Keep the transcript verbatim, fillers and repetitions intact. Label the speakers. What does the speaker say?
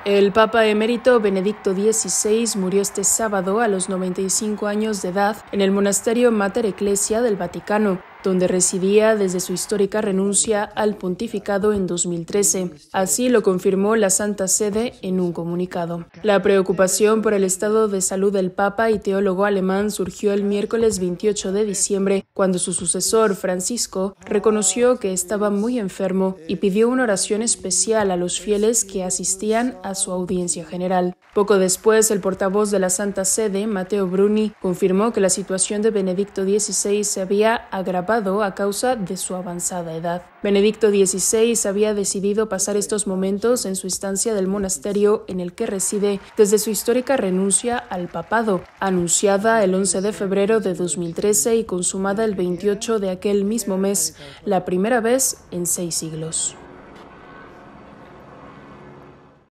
Speaker 1: El Papa emérito Benedicto dieciséis murió este sábado a los noventa y cinco años de edad en el monasterio Mater Ecclesiae del Vaticano, donde residía desde su histórica renuncia al pontificado en dos mil trece. Así lo confirmó la Santa Sede en un comunicado. La preocupación por el estado de salud del Papa y teólogo alemán surgió el miércoles veintiocho de diciembre, cuando su sucesor, Francisco, reconoció que estaba muy enfermo y pidió una oración especial a los fieles que asistían a su audiencia general. Poco después, el portavoz de la Santa Sede, Matteo Bruni, confirmó que la situación de Benedicto dieciséis se había agravado a causa de su avanzada edad. Benedicto dieciséis había decidido pasar estos momentos en su estancia del monasterio en el que reside desde su histórica renuncia al papado, anunciada el once de febrero de dos mil trece y consumada el veintiocho de aquel mismo mes, la primera vez en seis siglos.